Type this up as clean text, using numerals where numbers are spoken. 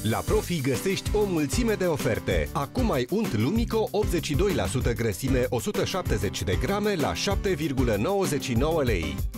La Profi găsești o mulțime de oferte. Acum ai unt Lumico 82% grăsime 170 de grame la 7,99 lei.